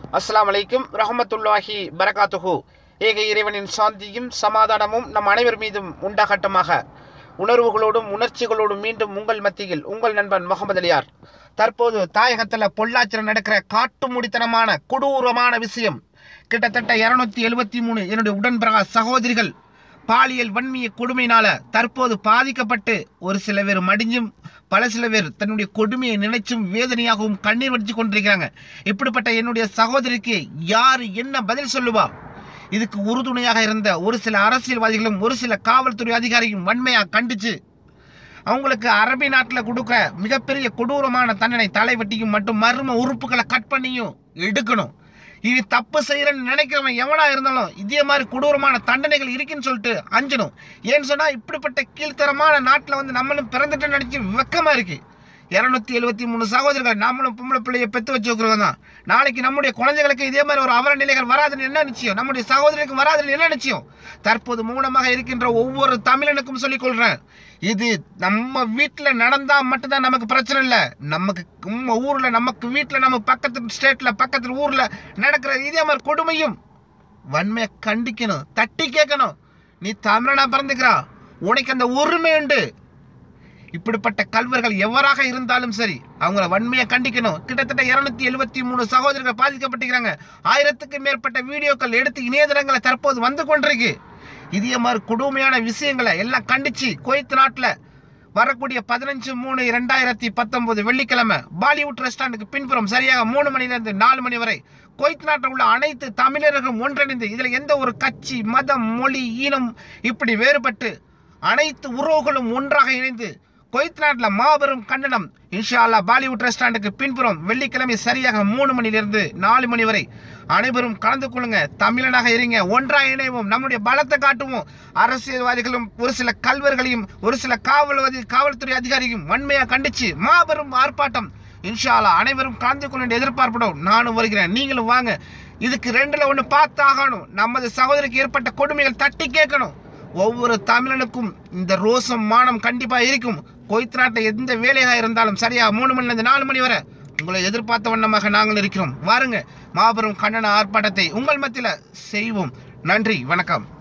அஸ்ஸலாமு அலைக்கும் ரஹ்மத்துல்லாஹி பரகாத்துஹு. ஏக இறைவனின் சாந்தியும் சமாதானமும் நம் அனைவர் மீதும் உண்டாகட்டமாக. உணர்வுகளோடும் உணர்ச்சிகளோடும் மீண்டும் உங்கள் மத்தியில் உங்கள் நண்பன் முகமது அலியார். தற்போது தாயகத்தில் பொள்ளாச்சியில் நடக்கிற காட்டு முடித்தனமான கொடூரமான விஷயம். கிட்டத்தட்ட 273 என்னுடைய உடன்பிறக சகோதரிகள் பாலியல் வன்மிய கொடுமையினால தற்போது பாதிக்கப்பட்டு ஒரு சில பேர் மடிஞ்சும் பல சில பேர் தன்னுடைய கொடுமையை நினைச்சும் வேதனையாகவும் கண்ணீர் வடிச்சு கொண்டிருக்கிறாங்க. இப்படிப்பட்ட என்னுடைய சகோதரிக்கு யார் என்ன பதில் சொல்லுவா? இதுக்கு உறுதுணையாக இருந்த ஒரு சில அரசியல்வாதிகளும் ஒரு சில காவல்துறை அதிகாரியும் வன்மையாக கண்டிச்சு அவங்களுக்கு அரபி நாட்டில் கொடுக்குற மிகப்பெரிய கொடூரமான தண்டனை தலைவட்டியும் மட்டும் மர்ம உறுப்புகளை கட் பண்ணியும் எடுக்கணும். இது தப்பு செய்யறன்னு நினைக்கிறவன் எவனா இருந்தாலும் இதே மாதிரி கொடூரமான தண்டனைகள் இருக்குன்னு சொல்லிட்டு அஞ்சணும். ஏன்னு சொன்னா இப்படிப்பட்ட கீழ்த்தரமான நாட்டில் வந்து நம்மளும் பிறந்துட்டு நினைச்சு வெக்கமா இருக்கு. 273 சகோதரர்கள் நாமளும் பொம்பளை பிள்ளையை பெற்று வச்சுக்கிறவங்க தான். நாளைக்கு நம்முடைய குழந்தைகளுக்கு இதே மாதிரி ஒரு அவல நிலைகள் வராதுன்னு என்ன நிச்சயம்? நம்முடைய சகோதரிக்கும் வராதுன்னு என்ன நிச்சயம்? தற்போது மௌனமாக இருக்கின்ற ஒவ்வொரு தமிழனுக்கும் சொல்லிக் கொள்றேன், இது நம்ம வீட்டில் நடந்தா மட்டும்தான் நமக்கு பிரச்சனை இல்லை. நமக்கு நம்ம ஊர்ல நமக்கு வீட்டில் நம்ம பக்கத்து ஸ்டேட்ல பக்கத்து ஊர்ல நடக்கிற இதே மாதிரி கொடுமையும் வன்மையை கண்டிக்கணும், தட்டி கேட்கணும். நீ தமிழனா பிறந்துக்கிறா, உனக்கு அந்த உரிமை உண்டு. இப்படிப்பட்ட கல்வர்கள் எவராக இருந்தாலும் சரி அவங்கள வன்மையை கண்டிக்கணும். கிட்டத்தட்ட 273 சகோதரர்கள் பாதிக்கப்பட்டிருக்கிறாங்க. 1000க்கும் மேற்பட்ட வீடியோக்கள் எடுத்து இணையதளங்களை தற்போது வந்து கொண்டிருக்கு. இதே மாதிரி கொடுமையான விஷயங்களை எல்லாம் கண்டிச்சு குவைத் நாட்டில் வரக்கூடிய 15/3/2019 வெள்ளிக்கிழமை பாலிவுட் ரெஸ்டாரண்ட்டுக்கு பின்புறம் சரியாக 3 மணிலிருந்து 4 மணி வரை குவைத் நாட்டில் உள்ள அனைத்து தமிழர்களும் ஒன்றிணைந்து, இதில் எந்த ஒரு கட்சி மதம் மொழி ஈனம் இப்படி வேறுபட்டு அனைத்து உறவுகளும் ஒன்றாக இணைந்து குவைத் நாட்டில் மாபெரும் கண்டனம். இன்ஷா அல்லாஹ் பாலிவுட் ரெஸ்டாரண்ட்டுக்கு பின்புறம் வெள்ளிக்கிழமை சரியாக 3 மணிலிருந்து 4 மணி வரை அனைவரும் கலந்து கொள்ளுங்க. தமிழனாக இருங்க, ஒன்றாக இணைவோம், நம்முடைய பலத்தை காட்டுவோம். அரசியல்வாதிகளும் ஒரு சில கல்வர்களையும் ஒரு சில காவல்துறை அதிகாரியும் வன்மையாக கண்டிச்சு மாபெரும் ஆர்ப்பாட்டம். இன்ஷா அல்லாஹ் அனைவரும் கலந்து கொள்ள எதிர்பார்ப்படும். நானும் வருகிறேன், நீங்களும் வாங்க. இதுக்கு 2ல் 1 பார்த்து ஆகணும். நமது சகோதரிக்கு ஏற்பட்ட கொடுமைகள் தட்டி கேட்கணும். ஒவ்வொரு தமிழனுக்கும் இந்த ரோசம் மானம் கண்டிப்பா இருக்கும். குவைத் நாட்டில் எந்த வேலையாக இருந்தாலும் சரியா 3 மணிலிருந்து 4 மணி வரை உங்களை எதிர்பார்த்த வண்ணமாக நாங்கள் இருக்கிறோம். வாருங்க, மாபெரும் கண்டன ஆர்ப்பாட்டத்தை உங்கள் மத்தியில் செய்வோம். நன்றி, வணக்கம்.